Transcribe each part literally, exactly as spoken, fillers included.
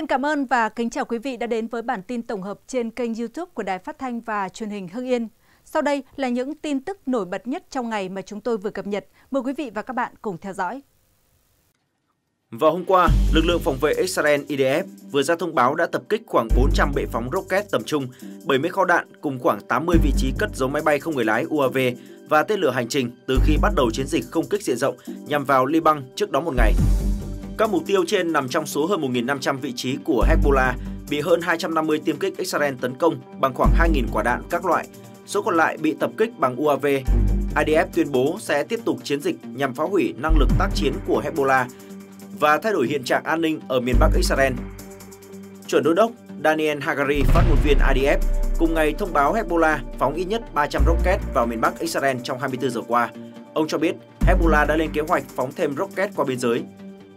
cảm ơn và kính chào quý vị đã đến với bản tin tổng hợp trên kênh YouTube của Đài Phát thanh và Truyền hình Hưng Yên. Sau đây là những tin tức nổi bật nhất trong ngày mà chúng tôi vừa cập nhật. Mời quý vị và các bạn cùng theo dõi. Vào hôm qua, lực lượng phòng vệ Israel I D F vừa ra thông báo đã tập kích khoảng bốn trăm bệ phóng rocket tầm trung, bảy mươi kho đạn cùng khoảng tám mươi vị trí cất giấu máy bay không người lái U A V và tên lửa hành trình từ khi bắt đầu chiến dịch không kích diện rộng nhằm vào Liban trước đó một ngày. Các mục tiêu trên nằm trong số hơn một nghìn năm trăm vị trí của Hezbollah bị hơn hai trăm năm mươi tiêm kích Israel tấn công bằng khoảng hai nghìn quả đạn các loại. Số còn lại bị tập kích bằng U A V. I D F tuyên bố sẽ tiếp tục chiến dịch nhằm phá hủy năng lực tác chiến của Hezbollah và thay đổi hiện trạng an ninh ở miền Bắc Israel. Chuẩn đô đốc Daniel Hagari, phát ngôn viên I D F, cùng ngày thông báo Hezbollah phóng ít nhất ba trăm rocket vào miền Bắc Israel trong hai mươi tư giờ qua. Ông cho biết Hezbollah đã lên kế hoạch phóng thêm rocket qua biên giới.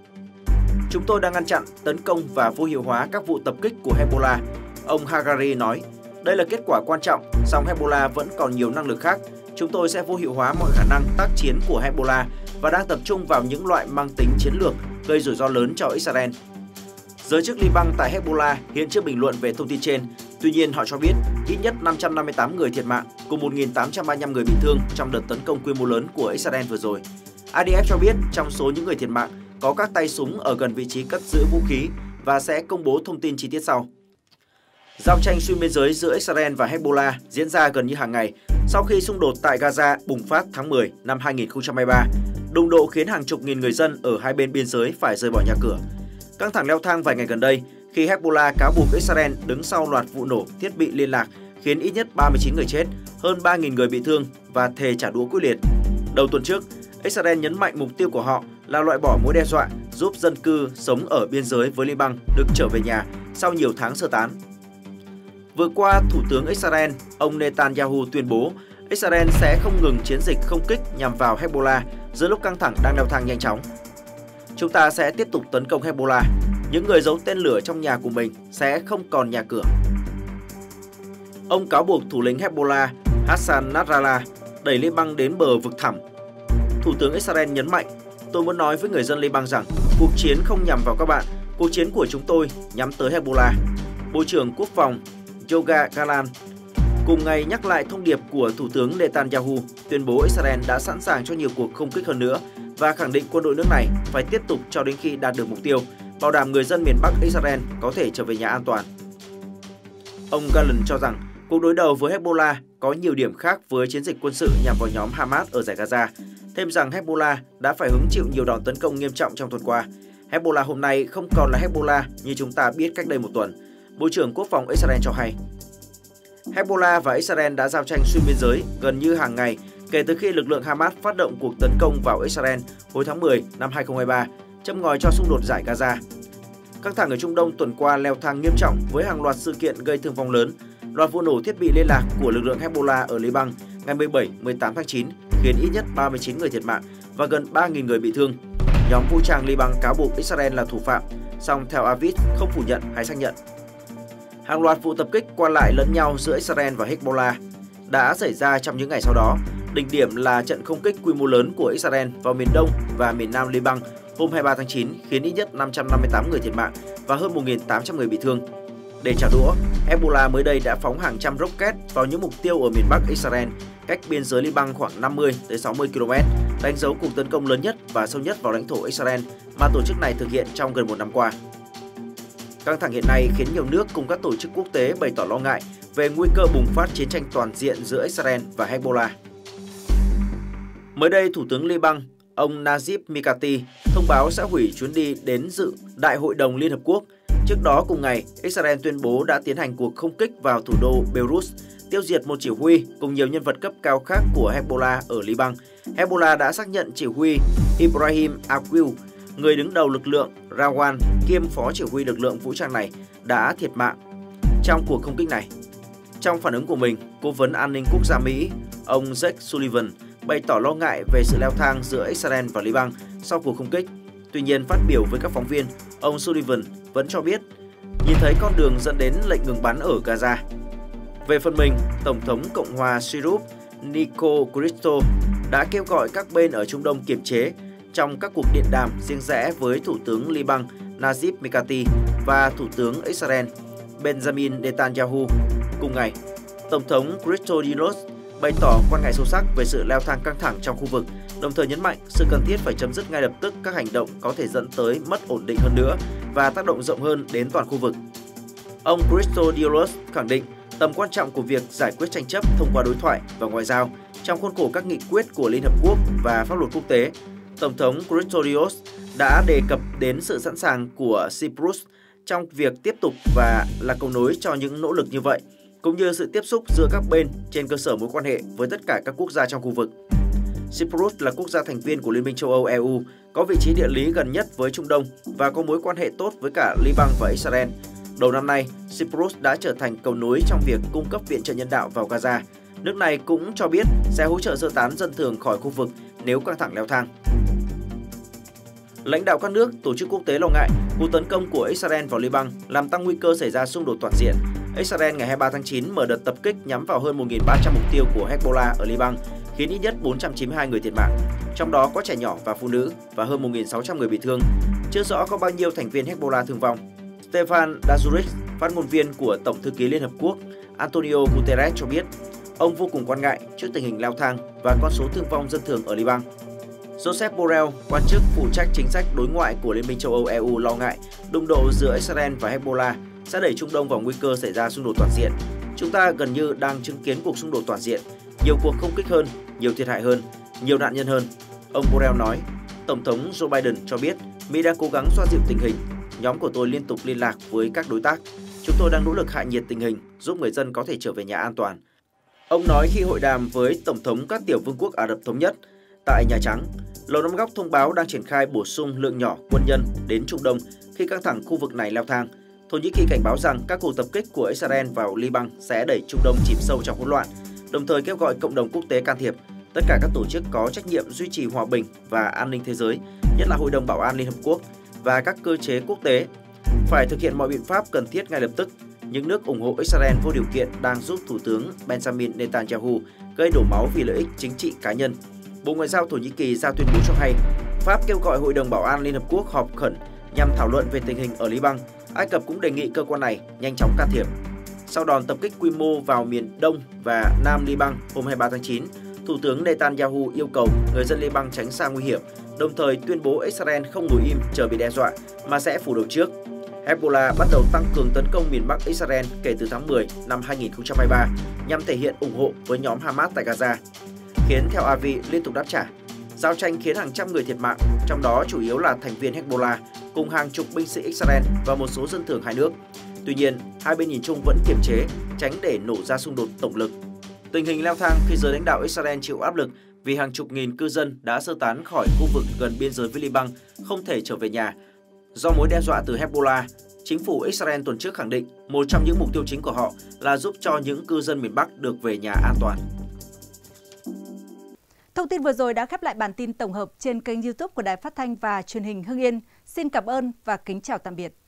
Chúng tôi đang ngăn chặn, tấn công và vô hiệu hóa các vụ tập kích của Hezbollah, ông Hagari nói. Đây là kết quả quan trọng, song Hezbollah vẫn còn nhiều năng lực khác. Chúng tôi sẽ vô hiệu hóa mọi khả năng tác chiến của Hezbollah và đang tập trung vào những loại mang tính chiến lược gây rủi ro lớn cho Israel. Giới chức Liban tại Hezbollah hiện chưa bình luận về thông tin trên. Tuy nhiên, họ cho biết ít nhất năm trăm năm mươi tám người thiệt mạng cùng một nghìn tám trăm ba mươi lăm người bị thương trong đợt tấn công quy mô lớn của Israel vừa rồi. I D F cho biết trong số những người thiệt mạng có các tay súng ở gần vị trí cất giữ vũ khí và sẽ công bố thông tin chi tiết sau. Giao tranh xuyên biên giới giữa Israel và Hezbollah diễn ra gần như hàng ngày sau khi xung đột tại Gaza bùng phát tháng mười năm hai nghìn không trăm hai mươi ba. Đụng độ khiến hàng chục nghìn người dân ở hai bên biên giới phải rời bỏ nhà cửa. Căng thẳng leo thang vài ngày gần đây khi Hezbollah cáo buộc Israel đứng sau loạt vụ nổ thiết bị liên lạc khiến ít nhất ba mươi chín người chết, hơn ba nghìn người bị thương và thề trả đũa quyết liệt. Đầu tuần trước, Israel nhấn mạnh mục tiêu của họ là loại bỏ mối đe dọa, giúp dân cư sống ở biên giới với Liban được trở về nhà sau nhiều tháng sơ tán. Vừa qua, Thủ tướng Israel, ông Netanyahu tuyên bố Israel sẽ không ngừng chiến dịch không kích nhằm vào Hezbollah giữa lúc căng thẳng đang leo thang nhanh chóng. Chúng ta sẽ tiếp tục tấn công Hezbollah. Những người giấu tên lửa trong nhà của mình sẽ không còn nhà cửa. Ông cáo buộc thủ lĩnh Hezbollah Hassan Nasrallah đẩy Liban đến bờ vực thẳm. Thủ tướng Israel nhấn mạnh, tôi muốn nói với người dân Liban rằng cuộc chiến không nhằm vào các bạn, cuộc chiến của chúng tôi nhắm tới Hezbollah. Bộ trưởng Quốc phòng Yoav Gallant cùng ngày nhắc lại thông điệp của Thủ tướng Netanyahu, tuyên bố Israel đã sẵn sàng cho nhiều cuộc không kích hơn nữa và khẳng định quân đội nước này phải tiếp tục cho đến khi đạt được mục tiêu, bảo đảm người dân miền Bắc Israel có thể trở về nhà an toàn. Ông Gallant cho rằng cuộc đối đầu với Hezbollah có nhiều điểm khác với chiến dịch quân sự nhằm vào nhóm Hamas ở dải Gaza, thêm rằng Hezbollah đã phải hứng chịu nhiều đòn tấn công nghiêm trọng trong tuần qua. Hezbollah hôm nay không còn là Hezbollah như chúng ta biết cách đây một tuần, Bộ trưởng Quốc phòng Israel cho hay. Hezbollah và Israel đã giao tranh xuyên biên giới gần như hàng ngày kể từ khi lực lượng Hamas phát động cuộc tấn công vào Israel hồi tháng mười năm hai nghìn không trăm hai mươi ba, châm ngòi cho xung đột dải Gaza. Căng thẳng ở Trung Đông tuần qua leo thang nghiêm trọng với hàng loạt sự kiện gây thương vong lớn. Loạt vụ nổ thiết bị liên lạc của lực lượng Hezbollah ở Liban ngày mười bảy mười tám tháng chín khiến ít nhất ba mươi chín người thiệt mạng và gần ba nghìn người bị thương. Nhóm vũ trang Liban cáo buộc Israel là thủ phạm, song Tel Aviv không phủ nhận hay xác nhận. Hàng loạt vụ tập kích qua lại lẫn nhau giữa Israel và Hezbollah đã xảy ra trong những ngày sau đó. Đỉnh điểm là trận không kích quy mô lớn của Israel vào miền đông và miền nam Liban hôm hai mươi ba tháng chín khiến ít nhất năm trăm năm mươi tám người thiệt mạng và hơn một nghìn tám trăm người bị thương. Để trả đũa, Hezbollah mới đây đã phóng hàng trăm rocket vào những mục tiêu ở miền Bắc Israel, cách biên giới Liban khoảng năm mươi đến sáu mươi ki lô mét, đánh dấu cuộc tấn công lớn nhất và sâu nhất vào lãnh thổ Israel mà tổ chức này thực hiện trong gần một năm qua. Căng thẳng hiện nay khiến nhiều nước cùng các tổ chức quốc tế bày tỏ lo ngại về nguy cơ bùng phát chiến tranh toàn diện giữa Israel và Hezbollah. Mới đây, Thủ tướng Liban, ông Najib Mikati, thông báo sẽ hủy chuyến đi đến dự Đại hội đồng Liên Hợp Quốc. Trước đó cùng ngày, Israel tuyên bố đã tiến hành cuộc không kích vào thủ đô Beirut, tiêu diệt một chỉ huy cùng nhiều nhân vật cấp cao khác của Hezbollah ở Liban. Hezbollah đã xác nhận chỉ huy Ibrahim Aqil, người đứng đầu lực lượng Rawan kiêm phó chỉ huy lực lượng vũ trang này, đã thiệt mạng trong cuộc không kích này. Trong phản ứng của mình, Cố vấn An ninh Quốc gia Mỹ, ông Jake Sullivan, bày tỏ lo ngại về sự leo thang giữa Israel và Liban sau cuộc không kích. Tuy nhiên, phát biểu với các phóng viên, ông Sullivan vẫn cho biết nhìn thấy con đường dẫn đến lệnh ngừng bắn ở Gaza. Về phần mình, Tổng thống Cộng hòa Cyprus Nico Christo đã kêu gọi các bên ở Trung Đông kiềm chế trong các cuộc điện đàm riêng rẽ với Thủ tướng Liban Najib Mikati và Thủ tướng Israel Benjamin Netanyahu. Cùng ngày, Tổng thống Christodoulou bày tỏ quan ngại sâu sắc về sự leo thang căng thẳng trong khu vực, đồng thời nhấn mạnh sự cần thiết phải chấm dứt ngay lập tức các hành động có thể dẫn tới mất ổn định hơn nữa và tác động rộng hơn đến toàn khu vực. Ông Christodoulou khẳng định tầm quan trọng của việc giải quyết tranh chấp thông qua đối thoại và ngoại giao trong khuôn khổ các nghị quyết của Liên Hợp Quốc và pháp luật quốc tế. Tổng thống Christodoulou đã đề cập đến sự sẵn sàng của Cyprus trong việc tiếp tục và là cầu nối cho những nỗ lực như vậy, cũng như sự tiếp xúc giữa các bên trên cơ sở mối quan hệ với tất cả các quốc gia trong khu vực. Cyprus là quốc gia thành viên của Liên minh châu Âu E U, có vị trí địa lý gần nhất với Trung Đông và có mối quan hệ tốt với cả Liban và Israel. Đầu năm nay, Cyprus đã trở thành cầu nối trong việc cung cấp viện trợ nhân đạo vào Gaza. Nước này cũng cho biết sẽ hỗ trợ sơ tán dân thường khỏi khu vực nếu căng thẳng leo thang. Lãnh đạo các nước, tổ chức quốc tế lo ngại cuộc tấn công của Israel vào Liban làm tăng nguy cơ xảy ra xung đột toàn diện. Israel ngày hai mươi ba tháng chín mở đợt tập kích nhắm vào hơn một nghìn ba trăm mục tiêu của Hezbollah ở Liban, khiến ít nhất bốn trăm chín mươi hai người thiệt mạng, trong đó có trẻ nhỏ và phụ nữ, và hơn một nghìn sáu trăm người bị thương. Chưa rõ có bao nhiêu thành viên Hezbollah thương vong. Stefan Dujarric, phát ngôn viên của Tổng thư ký Liên Hợp Quốc Antonio Guterres cho biết, ông vô cùng quan ngại trước tình hình leo thang và con số thương vong dân thường ở Liban. Joseph Borrell, quan chức phụ trách chính sách đối ngoại của Liên minh châu Âu E U lo ngại đụng độ giữa Israel và Hezbollah sẽ đẩy Trung Đông vào nguy cơ xảy ra xung đột toàn diện. Chúng ta gần như đang chứng kiến cuộc xung đột toàn diện, nhiều cuộc không kích hơn, nhiều thiệt hại hơn, nhiều nạn nhân hơn. Ông Borrell nói, Tổng thống Joe Biden cho biết Mỹ đang cố gắng xoa dịu tình hình. Nhóm của tôi liên tục liên lạc với các đối tác. Chúng tôi đang nỗ lực hạ nhiệt tình hình, giúp người dân có thể trở về nhà an toàn. Ông nói khi hội đàm với Tổng thống các tiểu vương quốc Ả Rập Thống Nhất tại Nhà Trắng. Lầu Năm Góc thông báo đang triển khai bổ sung lượng nhỏ quân nhân đến Trung Đông khi căng thẳng khu vực này leo thang. Thổ Nhĩ Kỳ cảnh báo rằng các cuộc tập kích của Israel vào Liban sẽ đẩy Trung Đông chìm sâu trong hỗn loạn, đồng thời kêu gọi cộng đồng quốc tế can thiệp. Tất cả các tổ chức có trách nhiệm duy trì hòa bình và an ninh thế giới, nhất là Hội đồng Bảo an Liên Hợp Quốc và các cơ chế quốc tế, phải thực hiện mọi biện pháp cần thiết ngay lập tức. Những nước ủng hộ Israel vô điều kiện đang giúp Thủ tướng Benjamin Netanyahu gây đổ máu vì lợi ích chính trị cá nhân. Bộ Ngoại giao Thổ Nhĩ Kỳ ra tuyên bố cho hay, Pháp kêu gọi Hội đồng Bảo an Liên Hợp Quốc họp khẩn nhằm thảo luận về tình hình ở Liban. Ai Cập cũng đề nghị cơ quan này nhanh chóng can thiệp. Sau đòn tập kích quy mô vào miền Đông và Nam Liban hôm hai mươi ba tháng chín, Thủ tướng Netanyahu yêu cầu người dân Liban tránh xa nguy hiểm, đồng thời tuyên bố Israel không ngồi im chờ bị đe dọa mà sẽ phủ đầu trước. Hezbollah bắt đầu tăng cường tấn công miền Bắc Israel kể từ tháng mười năm hai nghìn không trăm hai mươi ba nhằm thể hiện ủng hộ với nhóm Hamas tại Gaza, khiến Tel Aviv liên tục đáp trả. Giao tranh khiến hàng trăm người thiệt mạng, trong đó chủ yếu là thành viên Hezbollah cùng hàng chục binh sĩ Israel và một số dân thường hai nước. Tuy nhiên, hai bên nhìn chung vẫn kiềm chế, tránh để nổ ra xung đột tổng lực. Tình hình leo thang khi giới lãnh đạo Israel chịu áp lực vì hàng chục nghìn cư dân đã sơ tán khỏi khu vực gần biên giới với Liban không thể trở về nhà do mối đe dọa từ Hezbollah. Chính phủ Israel tuần trước khẳng định một trong những mục tiêu chính của họ là giúp cho những cư dân miền Bắc được về nhà an toàn. Thông tin vừa rồi đã khép lại bản tin tổng hợp trên kênh YouTube của Đài Phát thanh và Truyền hình Hưng Yên. Xin cảm ơn và kính chào tạm biệt.